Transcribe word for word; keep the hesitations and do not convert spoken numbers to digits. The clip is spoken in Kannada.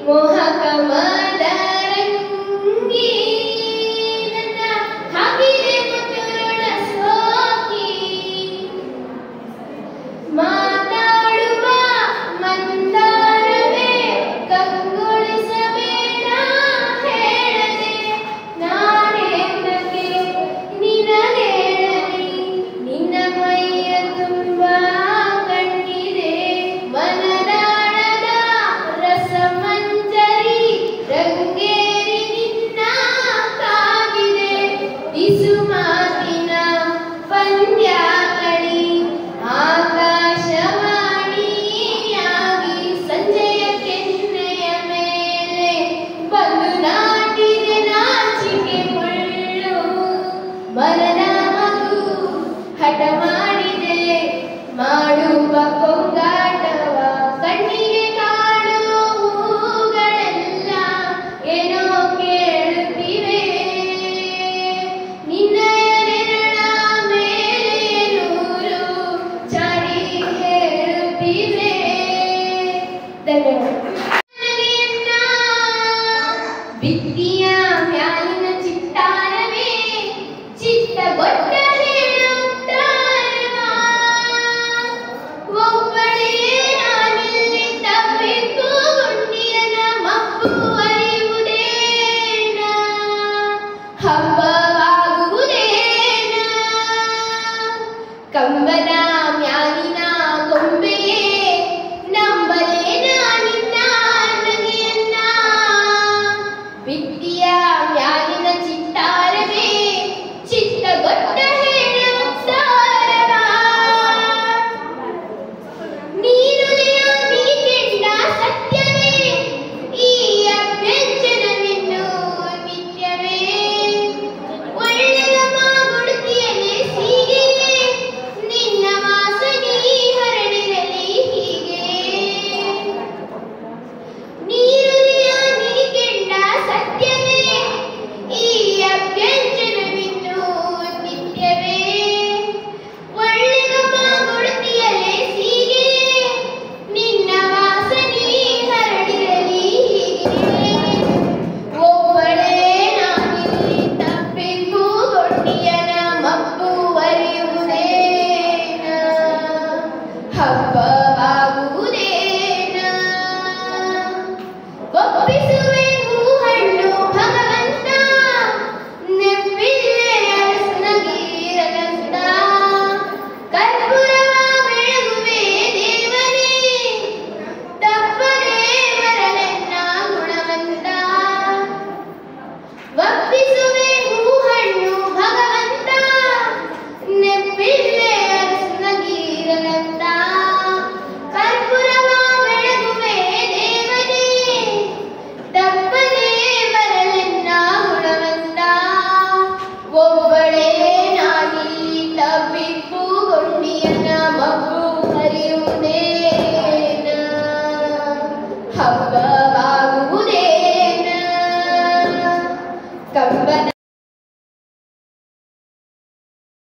ಮೋಹಕ ಮದರಂಗಿ ನನ್ನ ಹಾಕಿದೆ ಮುತ್ತುರುಳ ಸೋಕಿ ಮಾತಾಡುವ ಮಂದಾರವೇ ಕಂಗೊಳಿಸಬೇಡ ಹೇಳದೆ ನಾನೇನಕ್ಕೆ ನಿನಗೇಳಲಿ ನಿನ್ನ ಮೈಯ ತುಂಬ ಕಣ್ಣಿದೆ ಮನದಾಳದ ರಸಮಂಜರಿ ರಂಗೇರಿ ನಿನ್ನ ಕಾಗಿದೆ ಬಿಸು ಮಾತಿನ ಪಂದ್ಯಾಕಳಿ ಆಕಾಶವಾಣಿಯಾಗಿ ಸಂಜೆಯ ಕೆನ್ನೆಯ ಮೇಲೆ ಬಂದು ನಾಟಿದೆ ನಾಚಿಕೆ ಮುಳ್ಳು ಮರದ ಮಗು ಹಠ ಮಾಡಿದೆ ಮಾಡುವ ಕೊಂಗಾಟವ ಕಣ್ಣಿಗೆ ಕಾಣುವ ಹೂಗಳೆಲ್ಲ ಏನೋ ಕೇಳುತ್ತಿವೆ ನಿನ್ನಯ ನೆರಳ ಮೇಲೆ ನೂರು ಚಾಡಿ ಹೇಳುತ್ತಿವೆ. ಧನ್ಯವಾದ. ಬಿತ್ತಿಯ ಮ್ಯಾಲಿನ ಚಿತ್ತಾರವೇ ಚಿತ್ತಗೊಟ್ಟ ಹೇಳುತ್ತಾರವ ಒಬ್ಬಳೇ ನಾನಿಲ್ಲಿ ತಪ್ಪಿತು ಗುಂಡಿಯನ ಮಪ್ಪು ಅರಿಯುವುದೇನ ಹಬ್ಬವಾಗುವುದೇನ ಕಂಬನ ಮ್ಯಾಲಿನ ಗೊಂಬೆಯೇ ನಂಬಲೇನ ನಿನ್ನ ನಗೆಯನ್ನ ಬಿತ್ತಿಯ ಮ್ಯಾಲಿನ ಚಿತ್ತಾರವೇ ಚಿತ್ತಗೊಟ್ಟ ಹೇಳುತ್ತಾರವ ನೀನುದಯ ನೀ ಕೆಂಡ ಸತ್ಯವೇ ಈ ಅಭ್ಯಂಜನವಿನ್ನು ನಿತ್ಯವೇ ಒಳ್ಳೆಯ ಮಾಗುಡುತಿಯಲೇ ಸೀಗೆಯೇ ನಿನ್ನ ವಾಸನೆ ಹರಡಿರಲಿ ಹೀಗೆ ನೀನುದಯ ನೀ ಕೆಂಡ ಸತ್ಯವೇ ಈ ಅಭ್ಯಂಜನವಿನ್ನು ನಿತ್ಯವೇ ಒಳ್ಳೆಯ ಮಾಗುಡುತಿಯಲೇ ಸೀಗೆಯೇ ನಿನ್ನ ವಾಸನೆ ಹರಡಿರಲಿ ಹೀಗೆ ಒಬ್ಬಳೇ ನಾನಿಲ್ಲಿ ತಪ್ಪಿಗೂ ಗೊಡ್ಡಿಯನ ಮಪ್ಪು ಅರಿಯುವುದೇನ ಹಬ್ಬವಾಗುವುದೇನ ಒಪ್ಪಿಸುವೆ ಹೂಹಣ್ಣು ಭಗವಂತ ನೆಪ್ಪಿಲ್ಲೇ ಅರಸನಗೀರನಂತ ಕರ್ಪೂರವ ಬೆಳಗುವೆ ದೇವನೇ ತಪ್ಪದೇ ಬರಲೆನ್ನ ಗುಣವಂತ ಒಪ್ಪಿಸುವೆ ಹೂಹಣ್ಣು ಭಗವಂತ ನೆಪ್ಪಿಲ್ಲೇ ಅರಸನಗೀರನಂತ ಕರ್ಪೂರವ ಬೆಳಗುವೆ ದೇವನೇ ತಪ್ಪದೇ ಬರಲೆನ್ನ ಗುಣವಂತ ಒಬ್ಬಳೇ ನಾನಿಲ್ಲಿ ತಪ್ಪಿಪ್ಪು ಗೊಂಡಿಯನ ಮಬ್ಬು ಹರಿಯುವುದೇನ ಹಬ್ಬವಾಗುವುದೇನ ಕಂಬನ